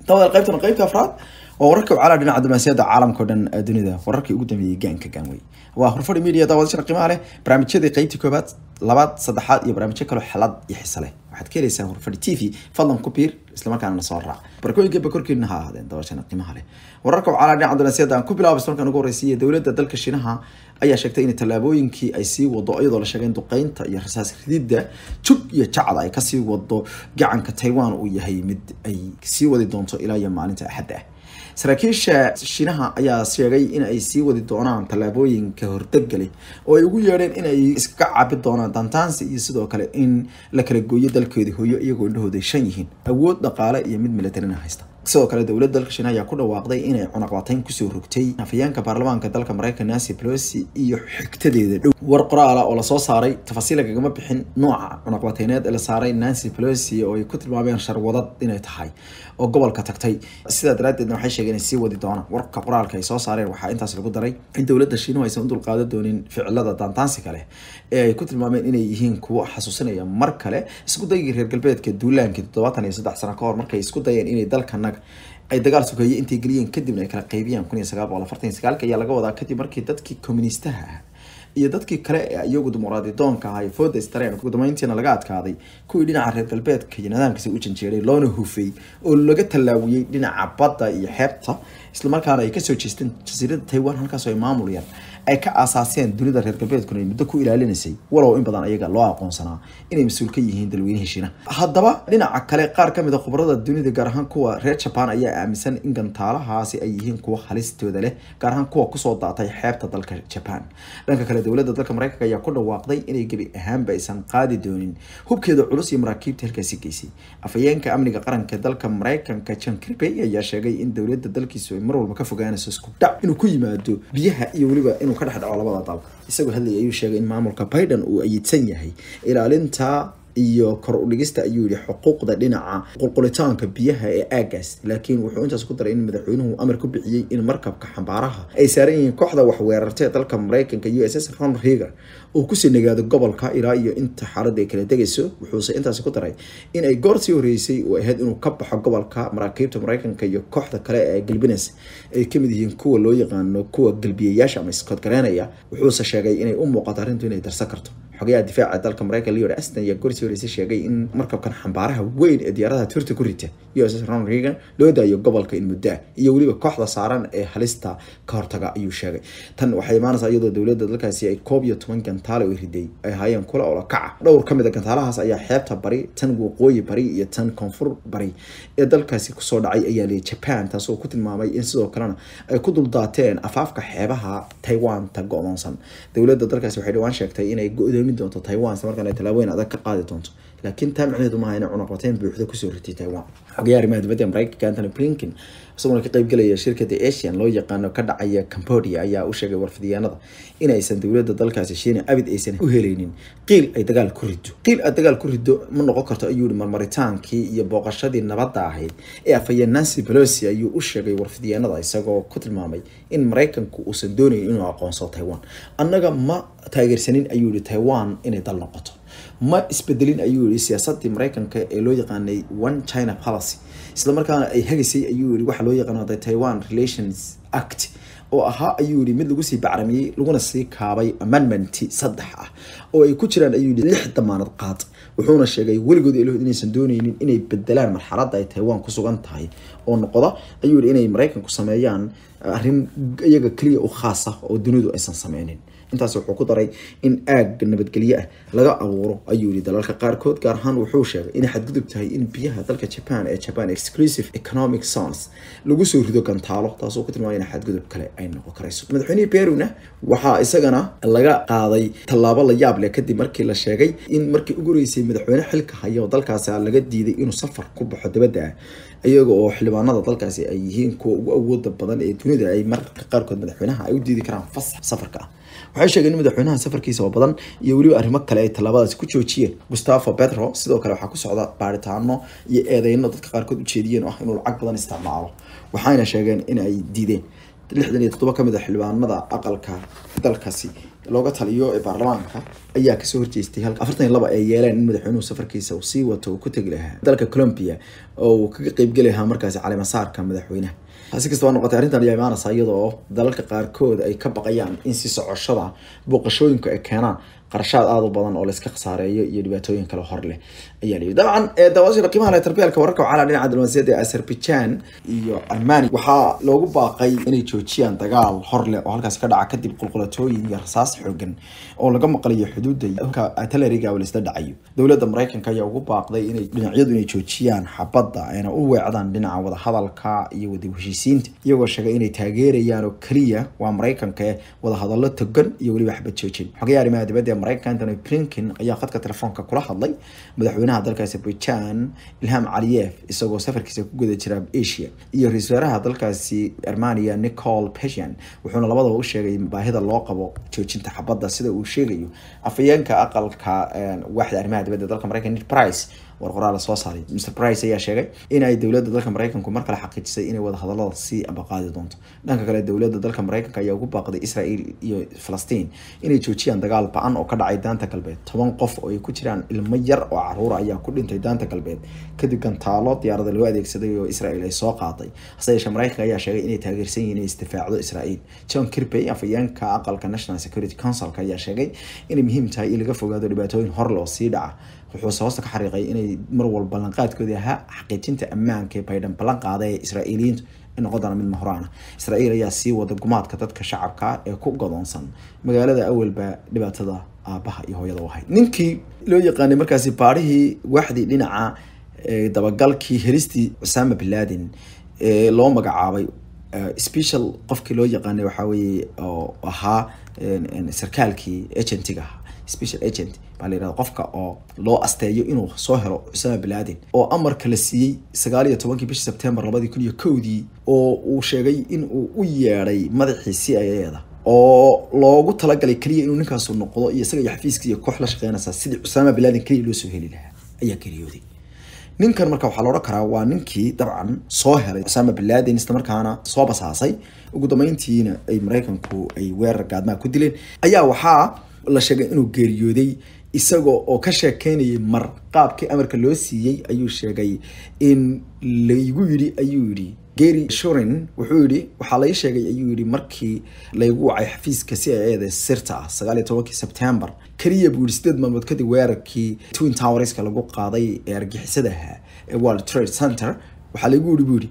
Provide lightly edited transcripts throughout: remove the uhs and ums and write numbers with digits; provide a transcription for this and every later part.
طبعا qaybta afraad oo wararka caalaa dhinaca diblomaasiyadda caalamka oo dhan dunida wararkii ugu dambeeyay gaanway waa Hurfadhi Media daawadashada qiimaha leh barnaamijyada qaybta koobaad labaad saddexaad iyo barnaamijyo kale xalad iyo xiiso leh waxaad ka helaysaa Hurfadhi TV fadlan ku biir isla markaana soo raac barkooyinka bakorkiina ha ahaadeen daawadashada qiimaha leh wararka caalaa dhinaca diblomaasiyadda aan ku bilaabo isla ugu horeysay dawladda dalka Shiinaha ayaa sheegtay in talaabooyinkii ay sii wado iyadoo la sheegay in duqeynta iyo rasaas ridida jug iyo jacad ay ka sii wado gacanka Taiwan uu yahay mid ay sii wadi doonto ilaa iyo maalinta Axadda saraakiisha Shiinaha ayaa sheegay in ay sii wadi doonaan talaabooyinka hortagale oo ay ugu yeedheen in ay iska cabi doonaan dantaansi iyo sidoo kale in la kala gooyo dalkeedii hooyo iyagoo indhahooda shan yihiin awood dhaqaale iyo mid military haysta sidoo kale dawladda dalka Shiinaha ayaa ku dhawaaqday inay cunaqabatayn ku soo rogtay afayeenka baarlamaanka dalka Mareykanka Nancy Pelosi iyo xigtadeeda dhow war qoraal oo la soo saaray tafasiil lagama bixin nooca cunaqabatayneed ee la saaray Nancy Pelosi oo ay ku tilmaameen sharwadad inay tahay oo gobolka tagtay sida daraadeedna waxay sheegeen in sii wadi doonaan warka qoraalka ay soo saareen waxa intaas lagu daray in dawladda Shiinaha aysan dul qaadan doonin ficilada dantaansi kale ee ay ku tilmaameen inay yihiin kuwo xasuusinaya mar kale isku dayga reer galbeedka duulaanka 73 sano ka hor markay isku dayeen inay dalka ay dagaal sugayay intii galiyeen kadibna ay kala qaybiyaan 1949 ayaa laga wadaa kadib markii dadkii communistaha iyo dadkii kale ee iyagu dimuqraadiyadoonka ahay foodestareen ugu dambeyntiina laga adkaaday kuwii dhinaca reer galbeedka iyo nidaamkiisa u janjeeray loona hufay oo laga talaawiyay dhinaca badda iyo xeebta isla markaana ay ka soo jeesteen jasiiradda Taiwan halkaas oo ay maamulayaan ay ka asaaseen dunida reer galbeedkuna ay muddo ku ilaalinaysay walow in badan ayaga loo aqoonsanaa inay mas'uul ka yihiin dalweynaha Shiinaha haddaba dhinaca kale qaar ka mid ah khubarada dunida gaar ahaan kuwa reer Japan ayaa aaminsan in gantaalahaasi ay yihiin kuwa halistooda leh gaar ahaan kuwa ku soo daatay xeebta dalka Japan dhanka kale dawladda dalka Mareykanka ayaa ku dhawaaqday inay gabi ahaanba aysan qaadi doonin hubkeeda culus iyo maraakiibta halkaasi geysay afayeenka amniga qaranka dalka Mareykanka John Kirby ayaa sheegay in dawladda dalkiisu ay mar walba ka fogaanayso isku dhac inuu ku yimaado biyaha iyo waliba inuu ka dhaxdhaco labada dal isagoo hadlay ayuu sheegay in maamulka Biden uu ayidsan yahay ilaalinta iyo kor u dhigista ayuu yiri xuquuqda dhinaca qulqulitaanka biyaha ee aagaas laakiin wuxuu intaas ku daray in madaxweynuhu amar ku bixiyay in markabka xambaaraha ay saaran yihiin kooxda wax weerartay dalka Mareykanka USS Ronald Reagan oo ku sii nagaado gobolka ilaa iyo inta xaaladda ay kala degayso wuxuu intaas ku daray in ay goortii horeysay oo ahayd inuu ka baxo gobolka maraakiibta Mareykanka iyo kooxda kale ee galbinas ay kamid yihiin kuwa loo yaqaan kuwa galbiyayaasha ama iskood garanaya wuxuu sheegay inay u muuqato arrintu inay darsan karto xogayaha difaaca dalka Mareykanka Lloyd Austin ayaa goortii horeysay sheegay in markabkan xambaaraha weyn ee diyaaradaha turta ku rita USS Ronald Reagan loo daayo gobolka in muddo iyo waliba kooxda saaran ee halista ka hortaga ayuu sheegay tan waxay imaanaysaa iyadoo dawladda dalkaasi ay 11 gantaalo u riday ay hayeen kula oo kaca dhowr kamid ah gantaalahaas ayaa xeebta bari tan waqooyi bari iyo tan koonfur bari ee dalkaasi ku soo dhacay ayaa leeyahay Japan taasoo ku tilmaamay in sidoo kalena ay ku dul daateen afaafka xeebaha Taiwan ta go'doonsan dawladda dalkaasi waxay dhawaan sheegtay inay go'doomin doonto Taiwan markaan ay talaabooyin adag ka qaadi doonto laakiin taa macnaheedu ma aha in cunaqabatayn buuxda ku soo ritay Taiwan xogayaha arrimaha dibadda Mareykanka Anthony Blinken isagoo ka qayb galaya shirkadda Asian loo yaqaan ka dhacaya Cambodia ayaa u sheegay warfidyaanada in aysan dawladda dalkaasi Shiinaha abid aysan u helaynin qiil ay dagaal ku rido ma noqon karto ayuu marmaritaankii iyo booqashadii nabadda ahayd ee afayeen Nancy Pelosi ayuu u sheegay warfidyaanada isagoo ku tilmaamay in Mareykanku uusan doonayn inuu aqoonsado Taiwan annaga ma taageersanin ayuu Taiwan inay dal noqoto ma isbedelin ayuu yiri siyaasadda Mareykanka ee loo yaqaanay One China Policy isla markaana ay hagisay ayuu yiri waxa loo yaqaan Taiwan Relations Act oo ahaa ayuu yiri mid lagu sii bacramiyay laguna sii kaabay amendment 3 ah oo ay ku jiraan ayuu yiri 6 damaanad qaad wuxuuna sheegay weligood inaysan doonaynin inay bedelaan marxaladda ay Taiwan ku sugan tahay oo noqda ayuu yiri inay Mareykanku sameeyaan arrin iyaga kaliya oo khaas ah oo dunidu aysan sameeynin intaas wuxuu ku daray in aag nabadgelyo ah laga abuuro ayuu yiri dalalka qaarkood gaar ahaan wuxuu sheegay in xadgudub tahay in biyaha dalka Japan ee Japan Exclusive Economic Zones lagu soo rido gantaalo taasoo ku tilmaamay in xadgudub kale ay noqon karayso madaxweynaha Peru-na waxa isagana laga qaaday tallaabo la yaab leh kadib markii la sheegay in markii ugu horeysay madaxweyne xilka hayo dalkaas laga diiday inuu safar ku baxo dibadda iyaga oo xildhibaanada dalkaasi ay yihiin kuwa ugu awoodda badan ee dunida ay marka qaarkood madaxweynaha ay u diidi karaan fasax safarka waxay sheegeen in madaxweynaha safarkiisa oo badan iyo waliba arrimo kale ay tallaabadaasi ku joojiyeen Gustavo Petro sidoo kale waxa ku socda baaritaano iyo eedeyno dadka qaarkood u jeediyeen oo inuu lacag badan isticmaalo waxayna sheegeen in ay diideen 67 kamid ah xildhibaanada aqalka dalkaasi looga taliyo ee baarlamaanka ayaa kasoo horjeestay halka 42 ay yeeleen in madaxweynuhu safarkiisa uu sii wato uu ku tagi lahaa dalka Colombia oo uu kaga qayb gali lahaa markaasi caleemasaarka madaxweynaha. hasi kastaba noqotay arrintan ayaa imaanaysa iyadoo dalalka qaarkood ay ka baqayaan in si socoshada booqashooyinka ay keenaan qarashaad aad u badan oo la iska khasaareeyo iyo dhibaatooyin kale hor leh ayaa leeyahay. dabcan daawashada qiimaha leh tarbiyalka wararka waxaa dhinaca diblomaasiyadda Azerbaijan iyo Armenia waxaa loogu baaqay inay joojiyaan dagaal hor leh oo halkaas ka dhaca kadib qulqulatooyin iyo rasaas xooggan oo laga maqlayo xuduudda halka artilleriga oo la isla dhacayo. dowladda Mareykanka ayaa ugu baaqday inay dhinacyadu inay joojiyaan xabadda ayna u weecdaan dhinaca wada hadalka iyo wada heshiisiinta iyagoo sheegay inay taageerayaan oo kaliya waa Mareykanka wada hadallo togan iyo waliba xabad joojin. xogayaha arrimaha dibadda Mareykanka Anthony Blinken ayaa khadka telefoonka kula hadlay madaxweynaha dalka Azerbaijan Ilham Aliyev isagoo safarkiisa ku guda jira Asia iyo ra'iisul wasaaraha dalkaasi Armenia Nikol Pashinyan wuxuuna labadaba u sheegay baahida loo qabo joojinta xabadda sida uu sheegayo afayeenka aqalka waaxda arrimaha dibadda dalka Mareykanka Ned Price warqoraal soo saaray. Mr Price ayaa sheegay in ay dowladda dalka Mareykanku mar kale xaqiijisay inay wada hadallada si abaqaadi doonto. dhanka kale dowladda dalka Mareykanka ayaa ugu baaqday Israel iyo Falastiin inay joojiyaan dagaal ba'an oo ka dhacay daanta galbeed. 10 qof oo ay ku jiraan ilmo yar oo caruur ayaa ku dhintay daanta galbeed kadib gantaalo diyaarada loo adeegsaday oo Israel ay soo qaaday. hase yeeshee Mareykanka ayaa sheegay inay taageersan yihiin inay istifaacdo Israel. John Kirby afayeenka aqalka National Security Council ayaa sheegay inay muhiim tahay in laga fogaado dhibaatooyin hor loo sii dhaca. wuxuu soo ka xariiqay inay mar walba ballanqaadkoodii ahaa xaqiijinta ammaanka ee Biden ballan qaaday Israa'iiliyiintu in noqdaan mid mahraana. Israa'iil ayaa sii wada gumaadka dadka shacabka ee ku godoonsan magaalada awalba dhibaatada aabaha iyo hooyada wahay. ninkii loo yaqaanay markaasi baarihii waaxdii dhinaca dabagalkii helistii Osama bin Laden loo magacaabay special qofkii loo yaqaanay waxa weeye oo ahaa sarkaalkii agentiga special agent baa qofka oo loo asteeyo inuu soo helo Osama bin Laden oo amarka la siiyay 19 bishii September 2001 oo uu sheegay in uu u yeeray madaxii CIA-da oo loogu talagalay kaliya inuu ninkaas noqdo iyo isaga xafiiskiisa iyo koox la shaqeynaysa sidii Osama bin Laden kaliya loo soo heli lahaa ayaa geeriyooday. ninkan marka waxaa loo karaa waa ninkii dabcan soo helay Osama bin Laden isla markaana soo basaasay ugu dambeyntiina ay Mareykanku ay weerar gaadma ku dileen ayaa waxaa la sheegay inuu geeriyooday isagoo oo ka sheekeynayay mar qaabkii amarka loo siiyay ayuu sheegay in laygu yiri Gary Shorin wuxuu yiri waxa la sheegay ayuu yiri markii laygu wacay xafiiska CIA-da sirta 19 September kaliya buu 8 maalmood kadib weerarkii Twin Towers ka lagu qaaday ee argixisadaha ee World Trade Center waxa laygu yiri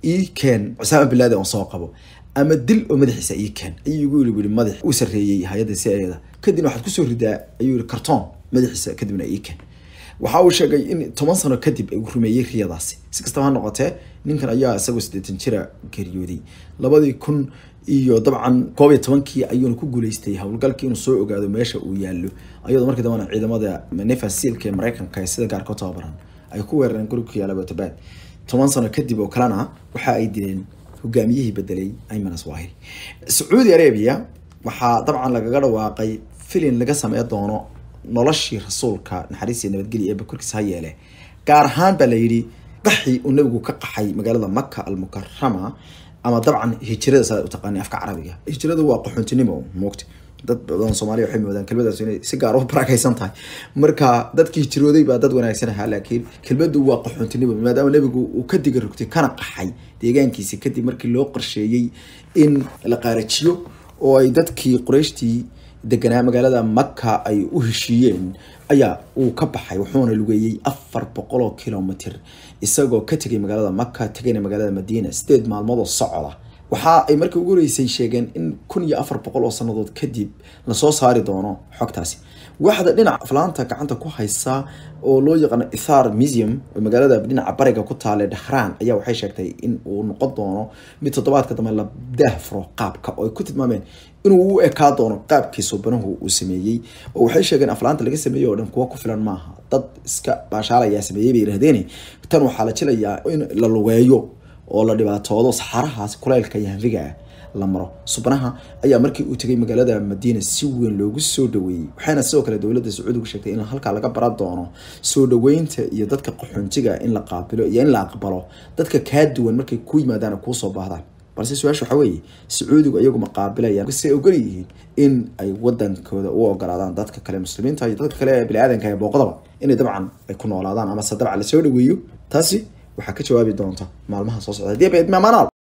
Ken Osama bin Laden oo soo qabo ama dil oo madaxiisa Ken ayuu yiri madax uu sareeyay hay'adda CIA-da kadib waxaad ku soo ridaa ayuu yiri kartoon madaxiisa kadibna Ken waxa uu sheegay in 10 sano kadib ay rumeeyay riyadaasi. si kastaba ha noqotee ninkan ayaa isagoo 80 jira geeriyooday 2000 iyo dabcan 12 ayuu ku guuleystay hawlgalkii inuu soo ogaado meesha uu yaalo ayadoo markii dambana ciidamada Nefasilka ee Mareykanka sida gaarka tababaran ay ku weerareen gurigii Al-Shabaab 10 sano kadib oo kalena waxa ay dileen hogaamiyihii bedelay Ayman Zawahiri. Saudi Arabia waxaa dabcan lagaga dhawaaqay filin laga sameeyo doono noloshii rasuulka naxariis iyo nabadgelyo ee bakurkiisa yeele gaar ahaan baa la yiri qaxi uu nabigu ka qaxay magaalada Makka al-Mukarrama ama dabcan hijrada sida u taqaan afka Carabiga. hijradu waa qaxoontinimo moogta dad badan Soomaaliya waxay moodaan kelmadaas inay si gaar ah u barakaysan tahay marka dadkii hijrooday baa dad wanaagsan ah laakiin kelmadu waa qaxoontinimo maadaama nabigu uu ka diga rugtay kana qaxay deegaankiisa kadib markii loo qorsheeyay in la qaarajiyo oo ay dadkii Qurayshtii deganaa magaalada Makka ay u heshiiyeen ayaa uu ka baxay wuxuuna lugeeyay 400 kilomitir isagoo ka tagay magaalada Makka tagayna magaalada Madiina 8 maalmood oo socda. waxa ay markii ugu horeysay sheegeen in 1400 oo sanadood kadib la soo saari doono xogtaasi. waxda dhinaca aflaanta gacanta ku haysa oo loo yaqaan Ithar Museum oo magaalada dhinaca bariga ku taal Dhahran ayaa waxay sheegtay in uu noqon doono mid toddobaadka dambe la daahfuro qaabka oo ay ku tilmaameen inuu u ekaa doono qaabkii suubanahu uu sameeyay oo waxay sheegeen aflaanta laga sameeyo oo dhan kuwa ku filan maaha dad iska baashaalaya sameeyay bay yiraahdeen tan waxaa la jilayaa in la lugeeyo oo la dhibaatoodo saxarahaas kuleylka yahanfiga la maro. subanaha ayaa markii uu tagay magaalada Madiina si weyn loogu soo dhaweeyay waxaana sidoo kale dawladda Sacuudiga sheegtay in halka laga baran doono soo dhaweynta iyo dadka qaxoontiga in la qaabilo iyo in la aqbalo dadka ka duwan markay ku yimaadaan ku soo baahdaan. balse su'aashu waxa weeye Sacuudigu iyagu ma qaabilayaan si ay ogol yihiin in ay wadankooda u ogolaadaan dadka kale muslimiinta iyo dadka kale bini'aadanka ee booqdaba inay dabcan ay ku noolaadaan ama sadabca la soo dhaweeyo taasi waxaa ka jawaabi doonta maalmaha soo socda hadii ay maamaanal